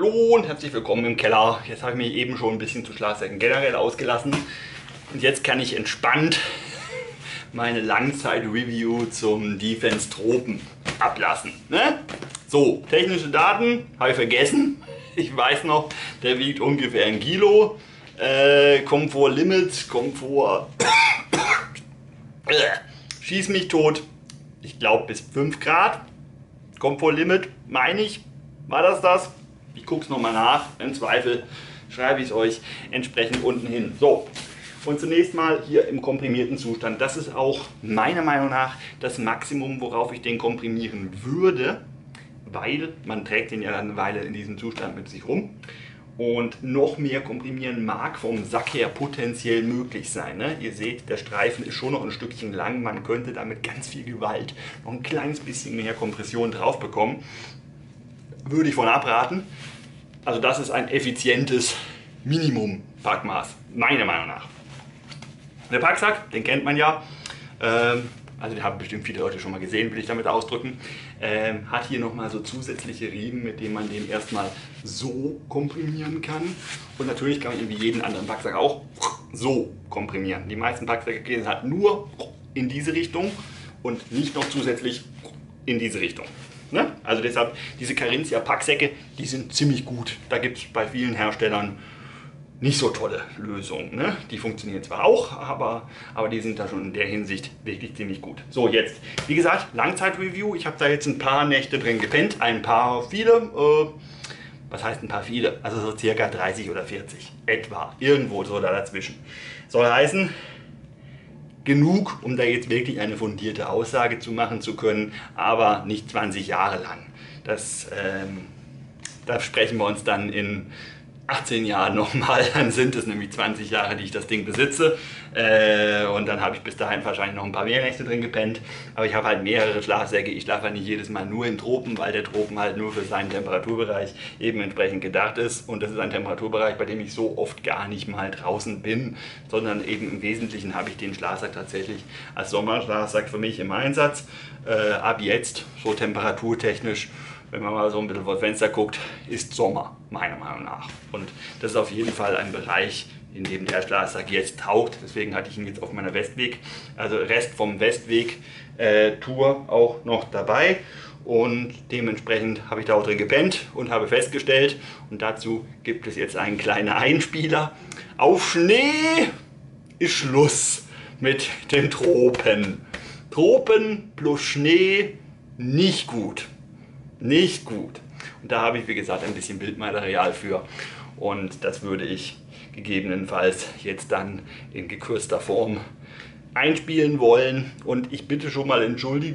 Hallo und herzlich willkommen im Keller. Jetzt habe ich mich eben schon ein bisschen zu Schlafsäcken generell ausgelassen. Und jetzt kann ich entspannt meine Langzeit-Review zum Defense Tropen ablassen. Ne? So, technische Daten habe ich vergessen. Ich weiß noch, der wiegt ungefähr 1 Kilo. Komfort Limit, Komfort schieß mich tot. Ich glaube bis 5 Grad. Komfort Limit, meine ich. War das? Ich gucke es nochmal nach. Im Zweifel schreibe ich es euch entsprechend unten hin. So, und zunächst mal hier im komprimierten Zustand. Das ist auch meiner Meinung nach das Maximum, worauf ich den komprimieren würde, weil man trägt den ja eine Weile in diesem Zustand mit sich rum. Und noch mehr komprimieren mag vom Sack her potenziell möglich sein. Ne? Ihr seht, der Streifen ist schon noch ein Stückchen lang. Man könnte damit ganz viel Gewalt noch ein kleines bisschen mehr Kompression drauf bekommen. Würde ich von abraten. Also das ist ein effizientes Minimum-Packmaß, meiner Meinung nach. Der Packsack, den kennt man ja. Also den haben bestimmt viele Leute schon mal gesehen, will ich damit ausdrücken. Hat hier nochmal so zusätzliche Riemen, mit denen man den erstmal so komprimieren kann. Und natürlich kann man ihn wie jeden anderen Packsack auch so komprimieren. Die meisten Packsäcke gehen halt nur in diese Richtung und nicht noch zusätzlich in diese Richtung. Ne? Also deshalb, diese Carinthia Packsäcke, die sind ziemlich gut. Da gibt es bei vielen Herstellern nicht so tolle Lösungen. Ne? Die funktionieren zwar auch, aber die sind da schon in der Hinsicht wirklich ziemlich gut. So, jetzt, wie gesagt, Langzeit-Review. Ich habe da jetzt ein paar Nächte drin gepennt. Ein paar viele. Was heißt ein paar viele? Also so circa 30 oder 40. Etwa. Irgendwo so da dazwischen. Soll heißen, genug, um da jetzt wirklich eine fundierte Aussage zu machen zu können, aber nicht 20 Jahre lang. Da sprechen wir uns dann in 18 Jahren nochmal, dann sind es nämlich 20 Jahre, die ich das Ding besitze, und dann habe ich bis dahin wahrscheinlich noch ein paar mehr Nächte drin gepennt, aber ich habe halt mehrere Schlafsäcke. Ich schlafe halt nicht jedes Mal nur im Tropen, weil der Tropen halt nur für seinen Temperaturbereich eben entsprechend gedacht ist, und das ist ein Temperaturbereich, bei dem ich so oft gar nicht mal draußen bin, sondern eben im Wesentlichen habe ich den Schlafsack tatsächlich als Sommerschlafsack für mich im Einsatz. Ab jetzt, so temperaturtechnisch, wenn man mal so ein bisschen vor das Fenster guckt, ist Sommer, meiner Meinung nach. Und das ist auf jeden Fall ein Bereich, in dem der Schlafsack jetzt taugt. Deswegen hatte ich ihn jetzt auf meiner Westweg, also Rest vom Westweg-Tour auch noch dabei. Und dementsprechend habe ich da auch drin gepennt und habe festgestellt, und dazu gibt es jetzt einen kleinen Einspieler: Auf Schnee ist Schluss mit den Tropen. Tropen plus Schnee, nicht gut. Nicht gut. Und da habe ich, wie gesagt, ein bisschen Bildmaterial für, und das würde ich gegebenenfalls jetzt dann in gekürzter Form einspielen wollen. Und ich bitte schon mal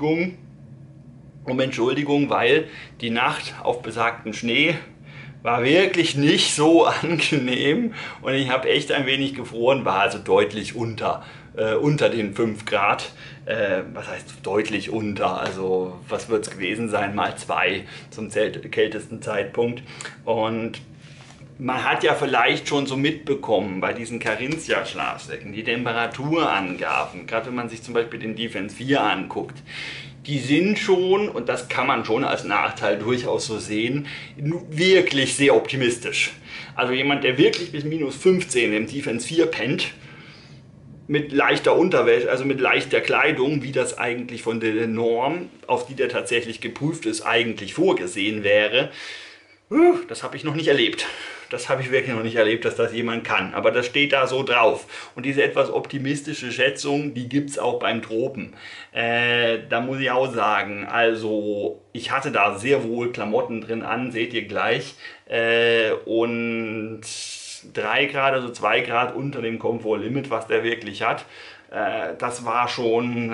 um Entschuldigung, weil die Nacht auf besagten Schnee war wirklich nicht so angenehm und ich habe echt ein wenig gefroren, war also deutlich unter den 5 Grad. Was heißt deutlich unter? Also was wird es gewesen sein? Mal 2 zum kältesten Zeitpunkt. Und man hat ja vielleicht schon so mitbekommen bei diesen Carinthia Schlafsäcken, die Temperaturangaben, gerade wenn man sich zum Beispiel den Defense 4 anguckt, die sind schon, und das kann man schon als Nachteil durchaus so sehen, wirklich sehr optimistisch. Also jemand, der wirklich bis minus 15 im Defense 4 pennt, mit leichter Unterwäsche, also mit leichter Kleidung, wie das eigentlich von der Norm, auf die der tatsächlich geprüft ist, eigentlich vorgesehen wäre, das habe ich noch nicht erlebt. Das habe ich wirklich noch nicht erlebt, dass das jemand kann. Aber das steht da so drauf. Und diese etwas optimistische Schätzung, die gibt es auch beim Tropen. Da muss ich auch sagen, also ich hatte da sehr wohl Klamotten drin an, seht ihr gleich. Und 3 Grad, also 2 Grad unter dem Komfort Limit, was der wirklich hat. Das war schon,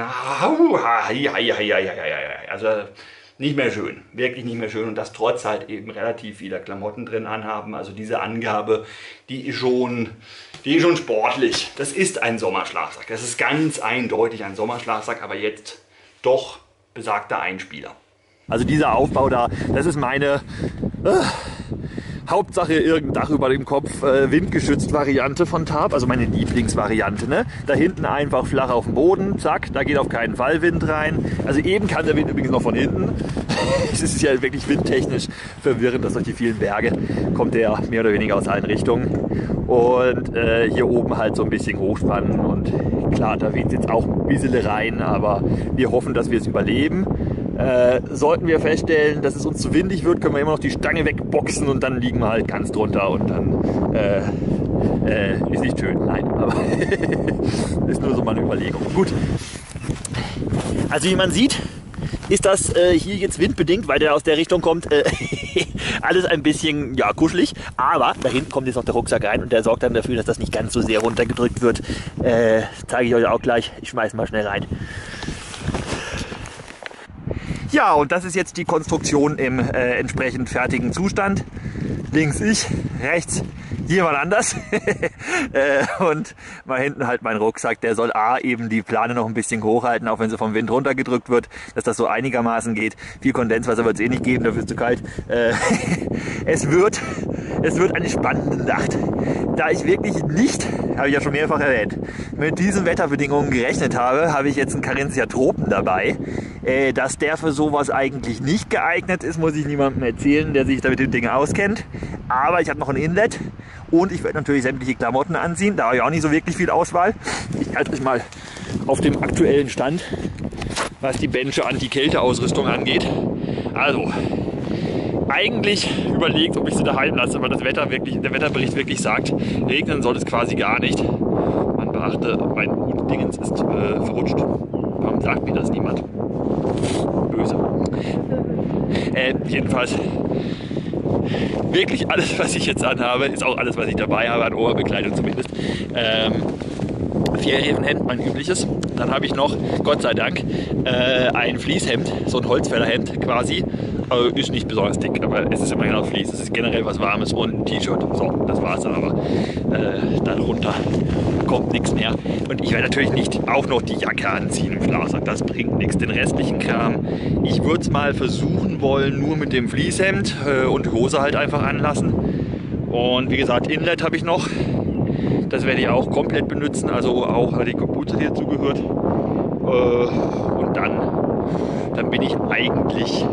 also nicht mehr schön, wirklich nicht mehr schön, und das trotz halt eben relativ vieler Klamotten drin anhaben. Also diese Angabe, die ist schon sportlich. Das ist ein Sommerschlafsack, das ist ganz eindeutig ein Sommerschlafsack, aber jetzt doch besagter Einspieler. Also dieser Aufbau da, das ist meine Hauptsache irgendein Dach über dem Kopf, windgeschützt Variante von Tarp, also meine Lieblingsvariante. Ne? Da hinten einfach flach auf dem Boden, zack, da geht auf keinen Fall Wind rein. Also eben kann der Wind übrigens noch von hinten. es ist ja wirklich windtechnisch verwirrend, dass durch die vielen Berge kommt der mehr oder weniger aus allen Richtungen. Und hier oben halt so ein bisschen hochspannen und klar, da weht es jetzt auch ein bisschen rein, aber wir hoffen, dass wir es überleben. Sollten wir feststellen, dass es uns zu windig wird, können wir immer noch die Stange wegboxen und dann liegen wir halt ganz drunter und dann ist nicht schön, nein, aber ist nur so mal eine Überlegung. Gut, also wie man sieht, ist das hier jetzt windbedingt, weil der aus der Richtung kommt, alles ein bisschen ja, kuschelig. Aber da hinten kommt jetzt noch der Rucksack rein und der sorgt dann dafür, dass das nicht ganz so sehr runtergedrückt wird. Zeige ich euch auch gleich. Ich schmeiße mal schnell rein. Ja, und das ist jetzt die Konstruktion im entsprechend fertigen Zustand. Links ich, rechts jemand anders. Und mal hinten halt mein Rucksack, der soll eben die Plane noch ein bisschen hochhalten, auch wenn sie vom Wind runtergedrückt wird, dass das so einigermaßen geht. Viel Kondenswasser wird es eh nicht geben, dafür ist es zu kalt. Es wird eine spannende Nacht. Da ich wirklich nicht, habe ich ja schon mehrfach erwähnt, mit diesen Wetterbedingungen gerechnet habe, habe ich jetzt einen Carinthia Tropen dabei. Dass der für sowas eigentlich nicht geeignet ist, muss ich niemandem erzählen, der sich da mit den Dingen auskennt. Aber ich habe noch ein Inlet und ich werde natürlich sämtliche Klamotten anziehen. Da habe ich auch nicht so wirklich viel Auswahl. Ich halte euch mal auf dem aktuellen Stand, was die Bensche Anti-Kälte-Ausrüstung angeht. Also, eigentlich überlegt, ob ich sie daheim lasse, weil der Wetterbericht wirklich sagt, regnen soll es quasi gar nicht. Man beachte, mein Hut-Dingens ist verrutscht. Warum sagt mir das niemand? Böse. Jedenfalls, wirklich alles, was ich jetzt anhabe, ist auch alles, was ich dabei habe, an Oberbekleidung zumindest. Ferienhemd, mein übliches. Dann habe ich noch, Gott sei Dank, ein Fließhemd, so ein Holzfällerhemd quasi. Ist nicht besonders dick, aber es ist immerhin auch Vlies. Es ist generell was Warmes und ein T-Shirt. So, das war's dann aber. Darunter kommt nichts mehr. Und ich werde natürlich nicht auch noch die Jacke anziehen im Schlafsack. Das bringt nichts, den restlichen Kram. Ich würde es mal versuchen wollen, nur mit dem Fließhemd und Hose halt einfach anlassen. Und wie gesagt, Inlet habe ich noch. Das werde ich auch komplett benutzen, also auch die Kapuze, die dazu gehört. Und dann bin ich eigentlich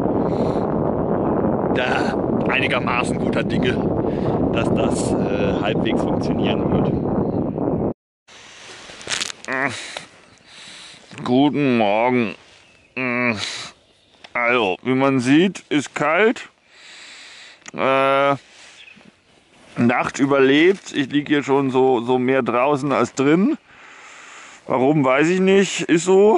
da einigermaßen guter Dinge, dass das halbwegs funktionieren wird. Guten Morgen. Also, wie man sieht, ist kalt. Nacht überlebt. Ich liege hier schon so mehr draußen als drin. Warum, weiß ich nicht. Ist so.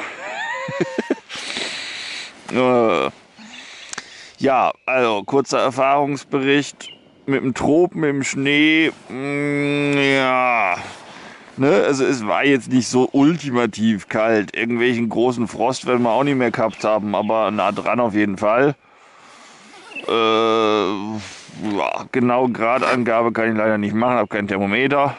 Ja, also kurzer Erfahrungsbericht mit dem Tropen, mit dem Schnee. Ja, ne, also es war jetzt nicht so ultimativ kalt. Irgendwelchen großen Frost werden wir auch nicht mehr gehabt haben, aber nah dran auf jeden Fall. Ja, genau Gradangabe kann ich leider nicht machen, habe kein Thermometer.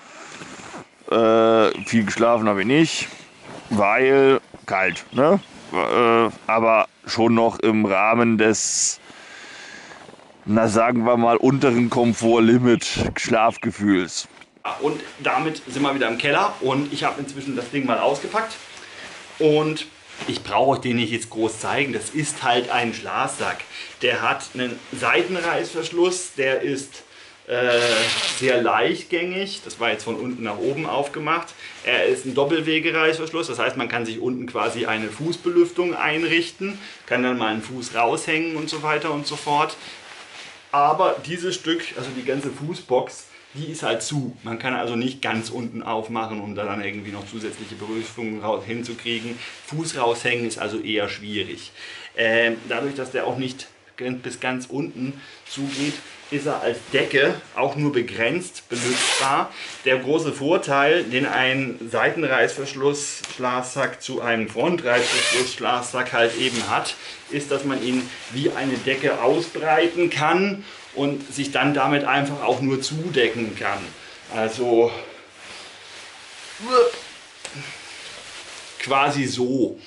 Viel geschlafen habe ich nicht, weil kalt, ne? Aber schon noch im Rahmen des, na sagen wir mal, unteren Komfortlimit Schlafgefühls. Und damit sind wir wieder im Keller und ich habe inzwischen das Ding mal ausgepackt und ich brauche euch den nicht jetzt groß zeigen. Das ist halt ein Schlafsack. Der hat einen Seitenreißverschluss, der ist sehr leichtgängig. Das war jetzt von unten nach oben aufgemacht. Er ist ein Doppelwegereißverschluss, das heißt, man kann sich unten quasi eine Fußbelüftung einrichten, kann dann mal einen Fuß raushängen und so weiter und so fort. Aber dieses Stück, also die ganze Fußbox, die ist halt zu. Man kann also nicht ganz unten aufmachen, um da dann irgendwie noch zusätzliche Belüftungen hinzukriegen. Fuß raushängen ist also eher schwierig. Dadurch, dass der auch nicht bis ganz unten zugeht, ist er als Decke auch nur begrenzt benutzbar. Der große Vorteil, den ein Seitenreißverschluss-Schlafsack zu einem Frontreißverschluss-Schlafsack halt eben hat, ist, dass man ihn wie eine Decke ausbreiten kann und sich dann damit einfach auch nur zudecken kann. Also quasi so.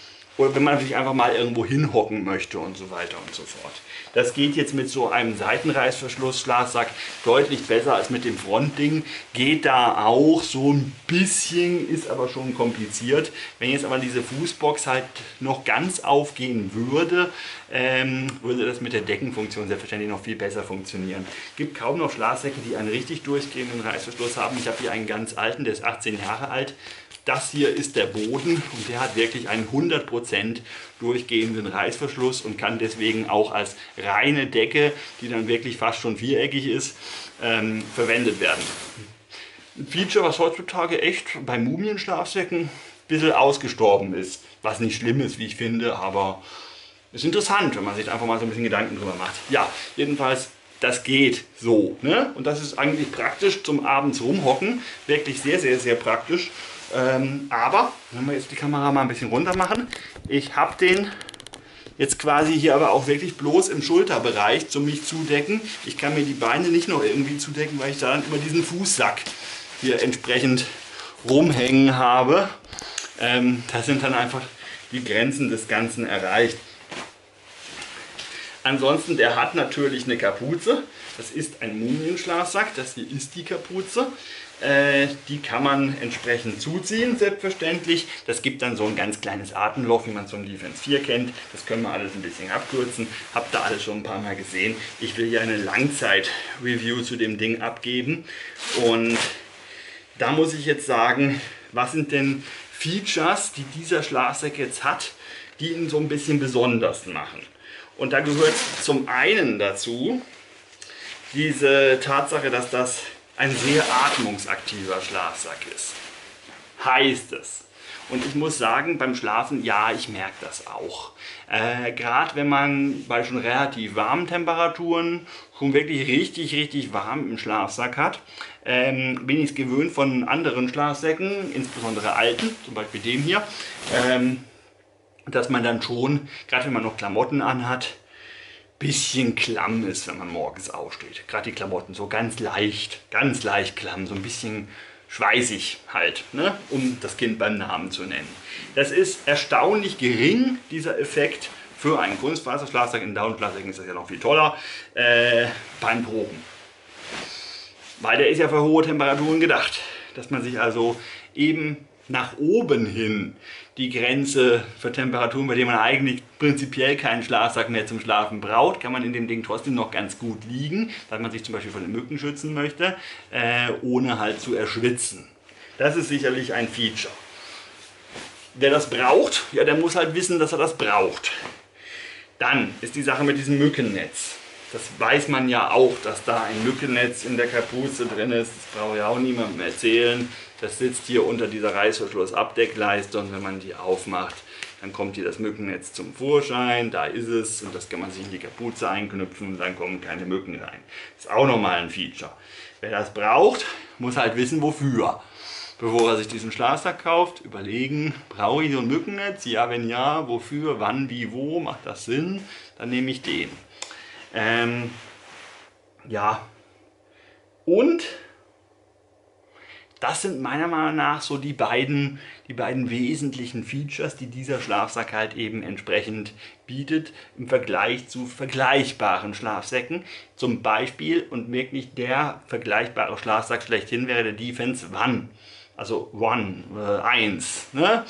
oder wenn man sich einfach mal irgendwo hinhocken möchte und so weiter und so fort. Das geht jetzt mit so einem Seitenreißverschluss-Schlafsack deutlich besser als mit dem Frontding. Geht da auch so ein bisschen, ist aber schon kompliziert. Wenn jetzt aber diese Fußbox halt noch ganz aufgehen würde, würde das mit der Deckenfunktion selbstverständlich noch viel besser funktionieren. Es gibt kaum noch Schlafsäcke, die einen richtig durchgehenden Reißverschluss haben. Ich habe hier einen ganz alten, der ist 18 Jahre alt. Das hier ist der Boden und der hat wirklich einen 100% durchgehenden Reißverschluss und kann deswegen auch als reine Decke, die dann wirklich fast schon viereckig ist, verwendet werden. Ein Feature, was heutzutage echt bei Mumienschlafsäcken ein bisschen ausgestorben ist. Was nicht schlimm ist, wie ich finde, aber ist interessant, wenn man sich einfach mal so ein bisschen Gedanken drüber macht. Ja, jedenfalls, das geht so. Ne? Und das ist eigentlich praktisch zum abends rumhocken. Wirklich sehr, sehr, sehr praktisch. Aber, wenn wir jetzt die Kamera mal ein bisschen runter machen, ich habe den jetzt quasi hier aber auch wirklich bloß im Schulterbereich zum mich zudecken. Ich kann mir die Beine nicht noch irgendwie zudecken, weil ich da dann immer diesen Fußsack hier entsprechend rumhängen habe. Da sind dann einfach die Grenzen des Ganzen erreicht. Ansonsten, der hat natürlich eine Kapuze. Das ist ein Mumienschlafsack. Das hier ist die Kapuze. Die kann man entsprechend zuziehen, selbstverständlich. Das gibt dann so ein ganz kleines Atemloch, wie man es vom Defense 4 kennt. Das können wir alles ein bisschen abkürzen. Habt ihr alles schon ein paar Mal gesehen. Ich will ja eine Langzeit-Review zu dem Ding abgeben. Und da muss ich jetzt sagen, was sind denn Features, die dieser Schlafsack jetzt hat, die ihn so ein bisschen besonders machen. Und da gehört zum einen dazu diese Tatsache, dass das ein sehr atmungsaktiver Schlafsack ist. Heißt es. Und ich muss sagen, beim Schlafen, ja, ich merke das auch. Gerade wenn man bei schon relativ warmen Temperaturen schon wirklich richtig, richtig warm im Schlafsack hat, bin ich es gewöhnt von anderen Schlafsäcken, insbesondere alten, zum Beispiel dem hier, dass man dann schon, gerade wenn man noch Klamotten anhat, bisschen klamm ist, wenn man morgens aufsteht. Gerade die Klamotten so ganz leicht klamm, so ein bisschen schweißig halt, ne? Um das Kind beim Namen zu nennen. Das ist erstaunlich gering, dieser Effekt, für einen Kunstfaserschlafsack. In Down-Schlafsäcken ist das ja noch viel toller, beim Proben. Weil der ist ja für hohe Temperaturen gedacht, dass man sich also eben nach oben hin die Grenze für Temperaturen, bei denen man eigentlich prinzipiell keinen Schlafsack mehr zum Schlafen braucht, kann man in dem Ding trotzdem noch ganz gut liegen, weil man sich zum Beispiel vor den Mücken schützen möchte, ohne halt zu erschwitzen. Das ist sicherlich ein Feature. Wer das braucht, ja, der muss halt wissen, dass er das braucht. Dann ist die Sache mit diesem Mückennetz. Das weiß man ja auch, dass da ein Mückennetz in der Kapuze drin ist. Das brauche ich auch niemandem erzählen. Das sitzt hier unter dieser Reißverschluss-Abdeckleiste und wenn man die aufmacht, dann kommt hier das Mückennetz zum Vorschein. Da ist es und das kann man sich in die Kapuze einknüpfen und dann kommen keine Mücken rein. Das ist auch nochmal ein Feature. Wer das braucht, muss halt wissen, wofür. Bevor er sich diesen Schlafsack kauft, überlegen, brauche ich so ein Mückennetz? Ja, wenn ja, wofür, wann, wie, wo, macht das Sinn? Dann nehme ich den. Ja, und das sind meiner Meinung nach so die beiden wesentlichen Features, die dieser Schlafsack halt eben entsprechend bietet im Vergleich zu vergleichbaren Schlafsäcken. Zum Beispiel, und wirklich der vergleichbare Schlafsack schlechthin wäre der Defense One. Also One, 1. Ne?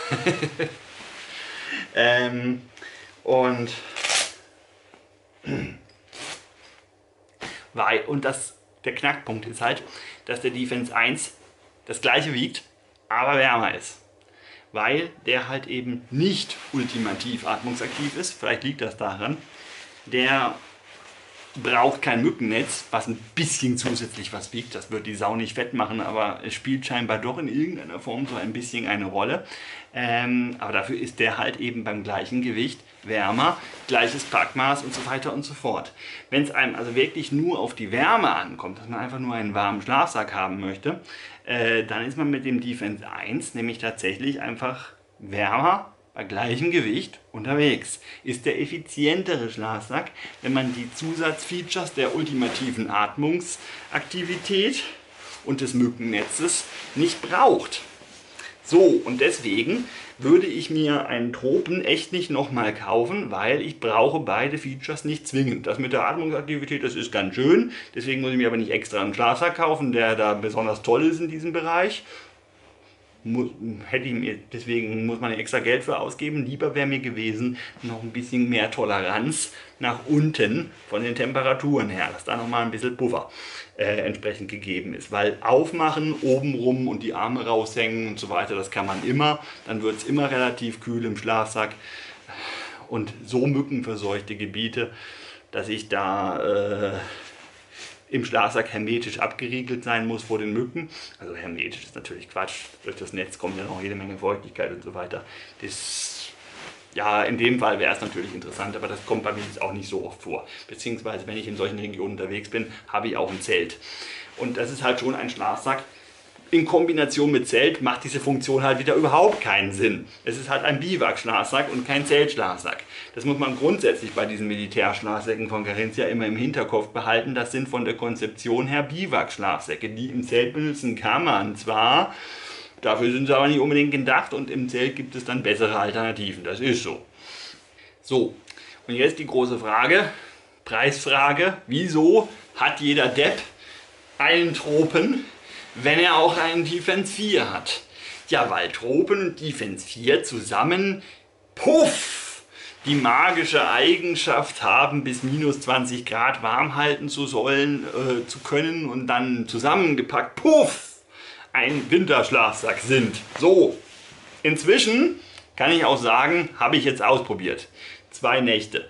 Der Knackpunkt ist halt, dass der Defense 1 das gleiche wiegt, aber wärmer ist. Weil der halt eben nicht ultimativ atmungsaktiv ist, vielleicht liegt das daran. Der braucht kein Mückennetz, was ein bisschen zusätzlich was wiegt. Das wird die Sau nicht fett machen, aber es spielt scheinbar doch in irgendeiner Form so ein bisschen eine Rolle. Aber dafür ist der halt eben beim gleichen Gewicht wärmer, gleiches Packmaß und so weiter und so fort. Wenn es einem also wirklich nur auf die Wärme ankommt, dass man einfach nur einen warmen Schlafsack haben möchte, dann ist man mit dem Defense 1 nämlich tatsächlich einfach wärmer, bei gleichem Gewicht unterwegs. Ist der effizientere Schlafsack, wenn man die Zusatzfeatures der ultimativen Atmungsaktivität und des Mückennetzes nicht braucht. So, und deswegen würde ich mir einen Tropen echt nicht nochmal kaufen, weil ich brauche beide Features nicht zwingend. Das mit der Atmungsaktivität, das ist ganz schön, deswegen muss ich mir aber nicht extra einen Schlafsack kaufen, der da besonders toll ist in diesem Bereich. Deswegen muss man extra Geld für ausgeben. Lieber wäre mir gewesen, noch ein bisschen mehr Toleranz nach unten von den Temperaturen her, dass da nochmal ein bisschen Puffer entsprechend gegeben ist. Weil aufmachen, obenrum und die Arme raushängen und so weiter, das kann man immer. Dann wird es immer relativ kühl im Schlafsack. Und so mückenverseuchte Gebiete, dass ich da im Schlafsack hermetisch abgeriegelt sein muss vor den Mücken. Also hermetisch ist natürlich Quatsch. Durch das Netz kommt ja noch jede Menge Feuchtigkeit und so weiter. Ja, in dem Fall wäre es natürlich interessant, aber das kommt bei mir jetzt auch nicht so oft vor. Beziehungsweise, wenn ich in solchen Regionen unterwegs bin, habe ich auch ein Zelt. Und das ist halt schon ein Schlafsack. In Kombination mit Zelt macht diese Funktion halt wieder überhaupt keinen Sinn. Es ist halt ein Biwak-Schlafsack und kein Zeltschlafsack. Das muss man grundsätzlich bei diesen Militärschlafsäcken von Carinthia immer im Hinterkopf behalten. Das sind von der Konzeption her Biwak-Schlafsäcke. Die im Zelt benutzen kann man zwar, dafür sind sie aber nicht unbedingt gedacht und im Zelt gibt es dann bessere Alternativen. Das ist so. So, und jetzt die große Frage, Preisfrage. Wieso hat jeder Depp einen Tropen, wenn er auch einen Defense 4 hat? Ja, weil Tropen und Defense 4 zusammen, puff, die magische Eigenschaft haben, bis minus 20 Grad warm halten zu können und dann zusammengepackt, puff, ein Winterschlafsack sind. So, inzwischen kann ich auch sagen, habe ich jetzt ausprobiert. 2 Nächte.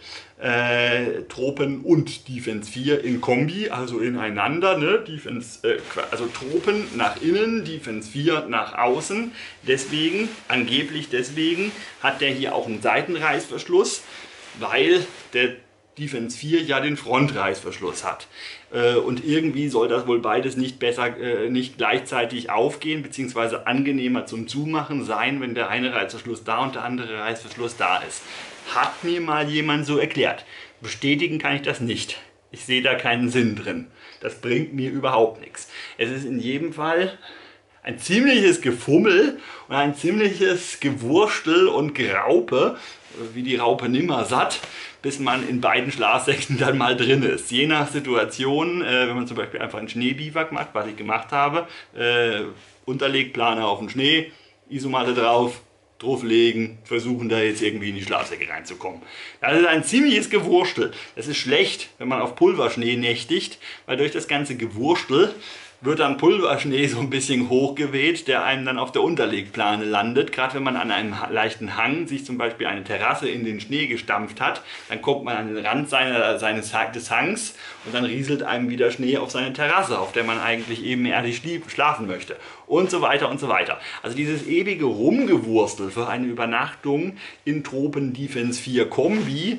Tropen und Defense 4 in Kombi, also ineinander, ne? Also Tropen nach innen, Defense 4 nach außen. Deswegen, angeblich deswegen, hat der hier auch einen Seitenreißverschluss, weil der Defense 4 ja den Frontreißverschluss hat. Und irgendwie soll das wohl beides nicht gleichzeitig aufgehen, beziehungsweise angenehmer zum Zumachen sein, wenn der eine Reißverschluss da und der andere Reißverschluss da ist. Hat mir mal jemand so erklärt. Bestätigen kann ich das nicht. Ich sehe da keinen Sinn drin. Das bringt mir überhaupt nichts. Es ist in jedem Fall ein ziemliches Gefummel und ein ziemliches Gewurstel und Geraupe, wie die Raupe nimmer satt, bis man in beiden Schlafsäcken dann mal drin ist. Je nach Situation, wenn man zum Beispiel einfach einen Schneebiwak macht, was ich gemacht habe, Unterlegplane auf den Schnee, Isomatte drauf legen, versuchen da jetzt irgendwie in die Schlafsäcke reinzukommen. Das ist ein ziemliches Gewurstel. Das ist schlecht, wenn man auf Pulverschnee nächtigt, weil durch das ganze Gewurstel wird dann Pulverschnee so ein bisschen hochgeweht, der einem dann auf der Unterlegplane landet. Gerade wenn man an einem leichten Hang sich zum Beispiel eine Terrasse in den Schnee gestampft hat, dann kommt man an den Rand des Hangs und dann rieselt einem wieder Schnee auf seine Terrasse, auf der man eigentlich ebenerdig schlafen möchte. Und so weiter und so weiter. Also dieses ewige Rumgewurstel für eine Übernachtung in Tropen Defense 4 Kombi,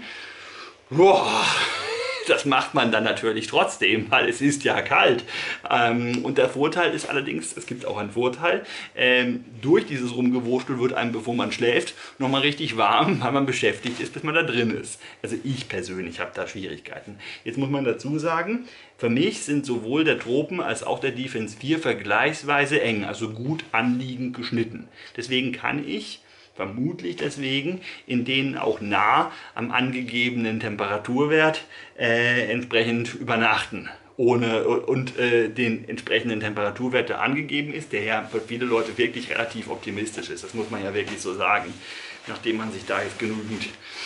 boah, das macht man dann natürlich trotzdem, weil es ist ja kalt. Und der Vorteil ist allerdings, es gibt auch einen Vorteil, durch dieses Rumgewurstel wird einem, bevor man schläft, nochmal richtig warm, weil man beschäftigt ist, bis man da drin ist. Also ich persönlich habe da Schwierigkeiten. Jetzt muss man dazu sagen, für mich sind sowohl der Tropen als auch der Defense 4 vergleichsweise eng, also gut anliegend geschnitten. Deswegen kann ich, vermutlich deswegen, in denen auch nah am angegebenen Temperaturwert entsprechend übernachten. Den entsprechenden Temperaturwert, der angegeben ist, der ja für viele Leute wirklich relativ optimistisch ist. Das muss man ja wirklich so sagen, nachdem man sich da jetzt genügend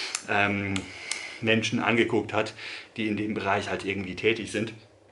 Menschen angeguckt hat, die in dem Bereich halt irgendwie tätig sind.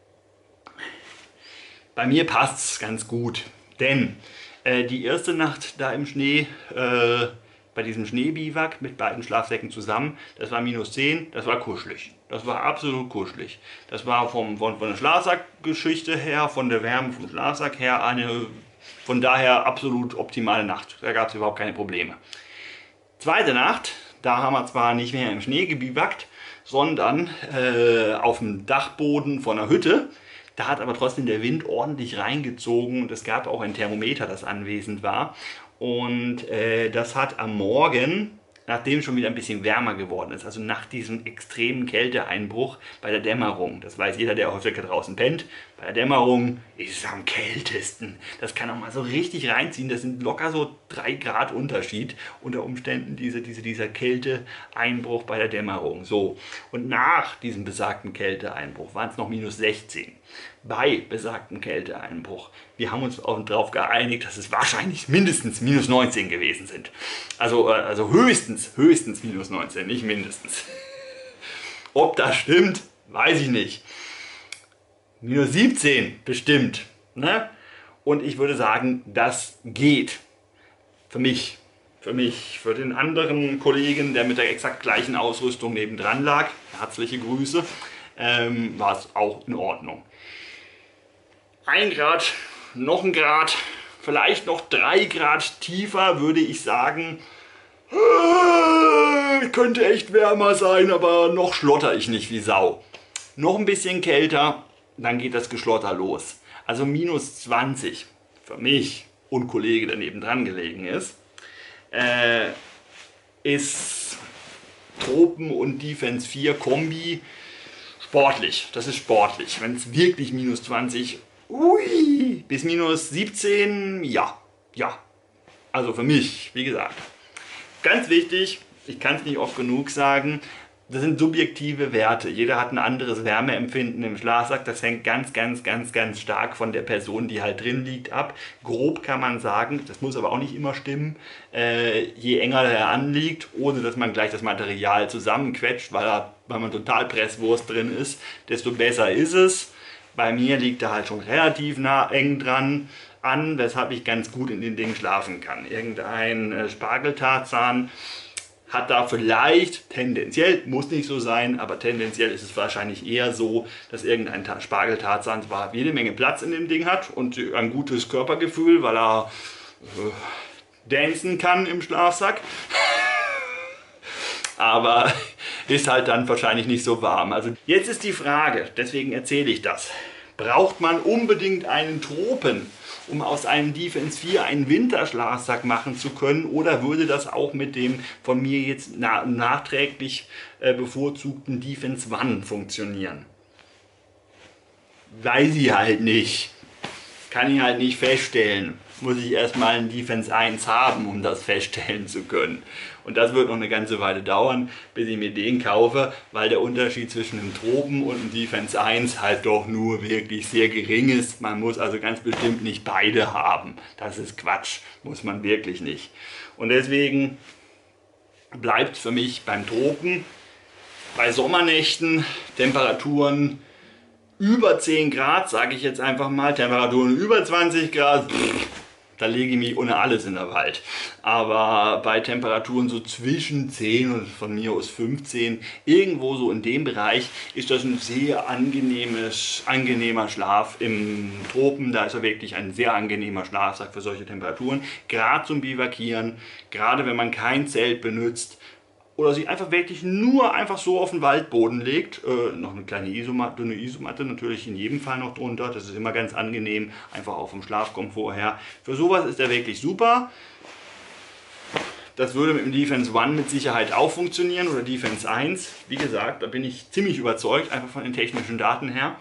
Bei mir passt es ganz gut, denn die erste Nacht da im Schnee, bei diesem Schneebiwak mit beiden Schlafsäcken zusammen, das war minus 10, das war kuschelig. Das war absolut kuschelig. Das war von der Schlafsackgeschichte her, von der Wärme vom Schlafsack her, von daher absolut optimale Nacht. Da gab es überhaupt keine Probleme. Zweite Nacht, da haben wir zwar nicht mehr im Schnee gebiwakt, sondern auf dem Dachboden von einer Hütte. Da hat aber trotzdem der Wind ordentlich reingezogen und es gab auch ein Thermometer, das anwesend war. Und das hat am Morgen nachdem es schon wieder ein bisschen wärmer geworden ist, also nach diesem extremen Kälteeinbruch bei der Dämmerung, das weiß jeder, der häufiger draußen pennt, bei der Dämmerung ist es am kältesten. Das kann auch mal so richtig reinziehen, das sind locker so 3 Grad Unterschied unter Umständen, dieser Kälteeinbruch bei der Dämmerung. So, und nach diesem besagten Kälteeinbruch waren es noch -16. Bei besagtem Kälteeinbruch. Wir haben uns auch darauf geeinigt, dass es wahrscheinlich mindestens -19 gewesen sind. Also höchstens -19, nicht mindestens. Ob das stimmt, weiß ich nicht. -17 bestimmt. Ne? Und ich würde sagen, das geht. Für mich. Für den anderen Kollegen, der mit der exakt gleichen Ausrüstung nebendran lag, herzliche Grüße, war es auch in Ordnung. 1 Grad, noch 1 Grad, vielleicht noch 3 Grad tiefer, würde ich sagen, könnte echt wärmer sein, aber noch schlotter ich nicht wie Sau. Noch ein bisschen kälter, dann geht das Geschlotter los. Also -20 für mich und Kollege, der nebendran gelegen ist, ist Tropen und Defense 4 Kombi sportlich. Das ist sportlich. Wenn es wirklich -20 bis -17, ja. Also für mich, wie gesagt. Ganz wichtig, ich kann es nicht oft genug sagen, das sind subjektive Werte. Jeder hat ein anderes Wärmeempfinden im Schlafsack. Das hängt ganz stark von der Person, die halt drin liegt, ab. Grob kann man sagen, das muss aber auch nicht immer stimmen, je enger er anliegt, ohne dass man gleich das Material zusammenquetscht, weil man total Presswurst drin ist, desto besser ist es. Bei mir liegt er halt schon relativ eng dran an, weshalb ich ganz gut in den Dingen schlafen kann. Irgendein Spargeltarzan hat da vielleicht tendenziell, muss nicht so sein, aber tendenziell ist es wahrscheinlich eher so, dass irgendein Spargeltarzan zwar jede Menge Platz in dem Ding hat und ein gutes Körpergefühl, weil er dancen kann im Schlafsack, aber ist halt dann wahrscheinlich nicht so warm. Also jetzt ist die Frage, deswegen erzähle ich das. Braucht man unbedingt einen Tropen, um aus einem Defense 4 einen Winterschlafsack machen zu können, oder würde das auch mit dem von mir jetzt nachträglich bevorzugten Defense 1 funktionieren? Weiß ich halt nicht. Kann ich halt nicht feststellen. Muss ich erstmal einen Defense 1 haben, um das feststellen zu können. Und das wird noch eine ganze Weile dauern, bis ich mir den kaufe, weil der Unterschied zwischen einem Tropen und einem Defense 1 halt doch nur wirklich sehr gering ist. Man muss also ganz bestimmt nicht beide haben. Das ist Quatsch, muss man wirklich nicht. Und deswegen bleibt für mich beim Tropen, bei Sommernächten, Temperaturen über 10 Grad, sage ich jetzt einfach mal, Temperaturen über 20 Grad, da lege ich mich ohne alles in der Wald. Aber bei Temperaturen so zwischen 10 und von mir aus 15, irgendwo so in dem Bereich, ist das ein sehr angenehmer Schlaf im Tropen. Da ist er wirklich ein sehr angenehmer Schlafsack für solche Temperaturen. Gerade zum Bivakieren, gerade wenn man kein Zelt benutzt, oder sich einfach wirklich nur einfach so auf den Waldboden legt. Noch eine kleine dünne Isomatte natürlich in jedem Fall noch drunter. Das ist immer ganz angenehm, einfach auch vom Schlafkomfort her. Für sowas ist er wirklich super. Das würde mit dem Defense 1 mit Sicherheit auch funktionieren oder Defense 1. Wie gesagt, da bin ich ziemlich überzeugt, einfach von den technischen Daten her.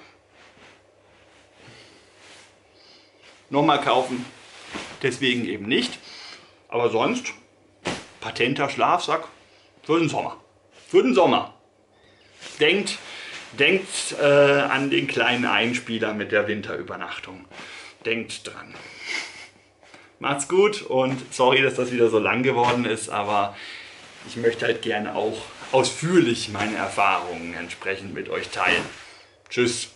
Nochmal kaufen, deswegen eben nicht. Aber sonst, patenter Schlafsack. Für den Sommer. Für den Sommer. Denkt an den kleinen Einspieler mit der Winterübernachtung. Denkt dran. Macht's gut und sorry, dass das wieder so lang geworden ist, aber ich möchte halt gerne auch ausführlich meine Erfahrungen entsprechend mit euch teilen. Tschüss.